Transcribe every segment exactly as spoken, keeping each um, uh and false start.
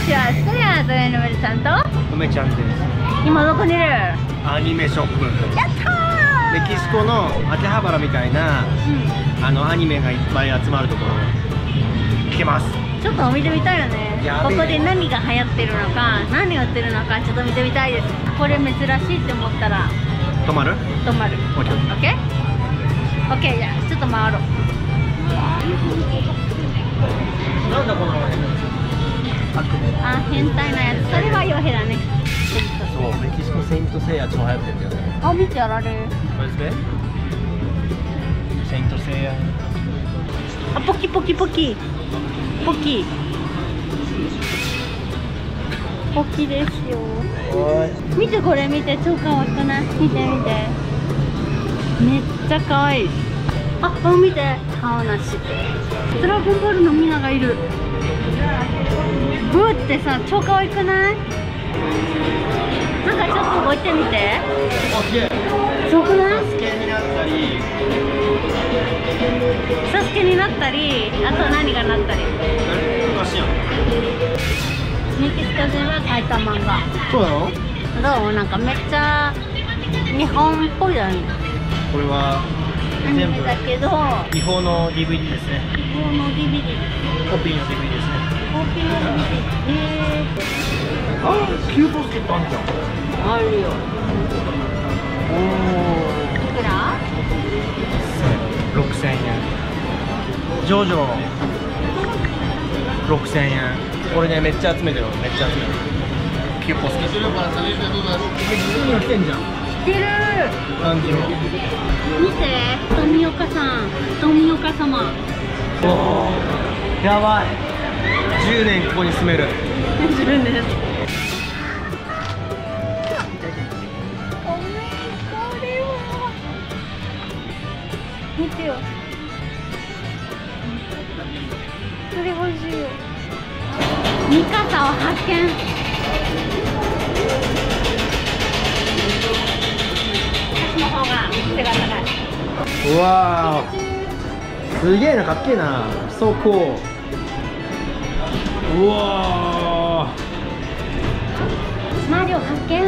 ちはスクエアとエヌメルさんと梅ちゃんです。 今どこにいる？ アニメショップ。 やったー。 メキシコの秋葉原みたいな、うん、あのアニメがいっぱい集まるところ行けます。 ちょっと見てみたいよね。ここで何が流行ってるのか、何が売ってるのかちょっと見てみたいです。これ珍しいって思ったら止まる？ 止まる。オッケーオッケーオッケー。じゃあちょっと回ろう。 なんだこの変なやつ。 あ、変態なやつ。それは傭兵だね。 そう、メキシコセイントセイヤ超流行ってるんだよね。 あ、見てやられる。 これですね。セイントセイヤ。 あ、ポキポキポキ。ポキ。ポキですよ。見てこれ見て、超可愛くない？見て見て。めっちゃ可愛い。あ、これ見て。顔なし。ドラゴンボールのミナがいる。ブーってさ、超可愛くない？なんかちょっと動いてみて。すごくない？サスケになったり、サスケになったり、あと何がなったり。 昔やん。 メキシコ人は描いた漫画。 そうなの？ どう？なんかめっちゃ日本っぽいだね。 これはアニメだけど違法の ディーブイディー ですね。 違法の ディーブイディー。 コピーの ディーブイディー ですね。 コピーの ディーブイディー。へー。 あ、キューポスケットあんじゃん。 あるよ。 おお。 いくら？ ろくせんえん。ジョジョろくせんえん。これね、めっちゃ集めてる。めっちゃ集めてる。キューポスケット。普通には来てんじゃん。 来てる。 感じの。 見て、富岡さん、富岡様。 おお。やばい。じゅうねんここに住める。 じゅうねん。見てよ。それ欲しいよ。ミカサを発見。私の方が背が高い。 うわー。すげえな、かっけえな。そうこう。うわー。マリオ発見。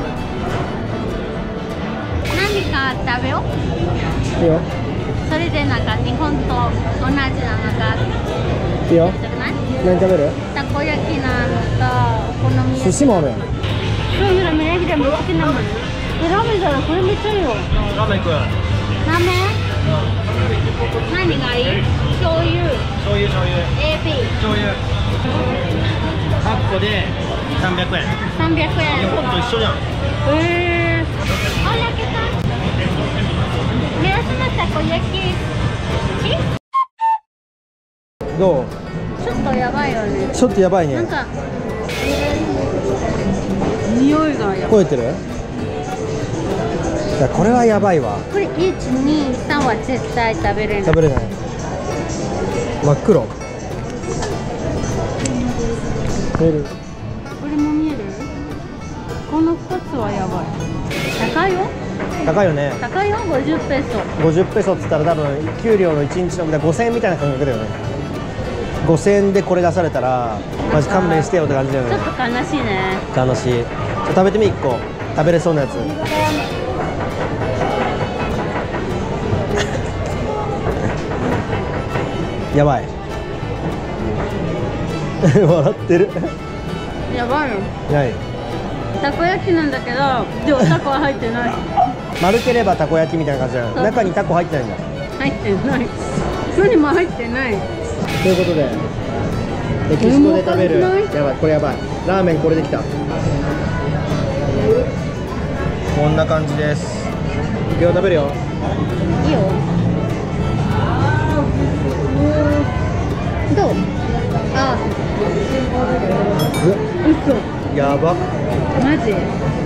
何か食べよう。 いいよ。 それでなんか日本と同じなのがいいよ。何食べる？ たこ焼きなのとお好み焼き。 寿司もあるやん。 そういうラーメン焼きでも好きなもん。え、ラーメンだらこれめっちゃいいよ。 ラーメン行く。 ラーメン？何がいい？醤油。 醤油醤油。 エービー。 醤油。はっこでさんびゃくえん。 さんびゃくえん。 日本と一緒じゃん。 へえ。あ、焼けた。目安のたこ焼き。 どう？ ちょっとやばいよね。 ちょっとやばいね。 なんか匂いがやばい。 超えてる？いや、これはやばいわ。 これいち、に、さんは絶対食べれない。 食べれない。真っ黒。見える？ これも見える？このふたつはやばい。高いよ。 高いよね。 高いよ。ごじゅうペソ。 ごじゅうペソっつったら多分給料のいちにちのごせんえんみたいな感覚だよね。ごせんえんでこれ出されたらマジ勘弁してよって感じだよね。 ちょっと悲しいね。 悲しい。じゃあ食べてみいっこ。食べれそうなやつ。やばい。笑ってる。 やばいよ。 ない。 たこ焼きなんだけど、でもタコは入ってない。 丸ければたこ焼きみたいな感じだよ。中にタコ入ってないんだ。 入ってない。何も入ってない。 ということで、メキシコで食べる。やばい、これやばい。ラーメンこれできた。こんな感じです。今日食べるよ。 いいよ。どう？あ。嘘。やば。マジ？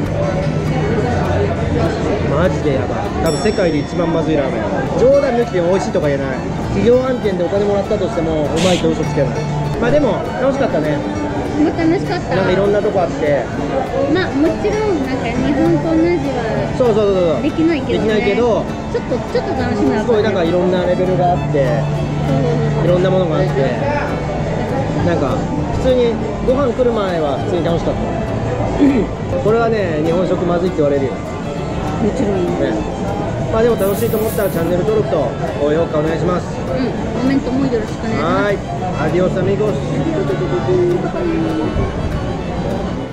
マジでやばい。多分世界で一番まずいラーメン。冗談抜きで美味しいとか言えない。企業案件でお金もらったとしてもうまいと嘘つけない。まあでも楽しかったね。 楽しかった。 なんかいろんなとこあって。 まあもちろんなんか日本と同じはそうそうそうそう。 できないけど、ね、 できないけど、 ちょっとちょっと楽しみだった。 すごいなんかいろんなレベルがあって、いろんなものがあって、なんか普通にご飯来る前は普通に楽しかったこれはね、日本食まずいって言われるよもちろんね。 ね。まあでも楽しいと思ったらチャンネル登録と高評価お願いします。 うん、コメントもよろしくお願いします。 はい、アディオスアミゴス。